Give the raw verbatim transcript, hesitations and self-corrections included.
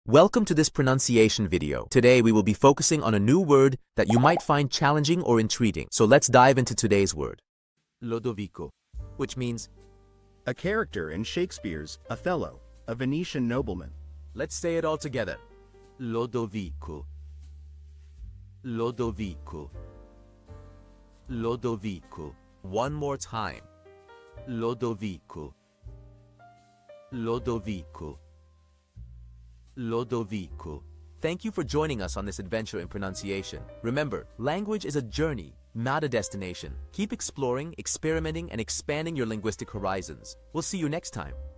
Welcome to this pronunciation video. Today we will be focusing on a new word that you might find challenging or intriguing. So let's dive into today's word. Lodovico, which means a character in Shakespeare's Othello, a Venetian nobleman. Let's say it all together. Lodovico. Lodovico. Lodovico. One more time. Lodovico. Lodovico. Lodovico. Thank you for joining us on this adventure in pronunciation. Remember, language is a journey, not a destination. Keep exploring, experimenting, and expanding your linguistic horizons. We'll see you next time.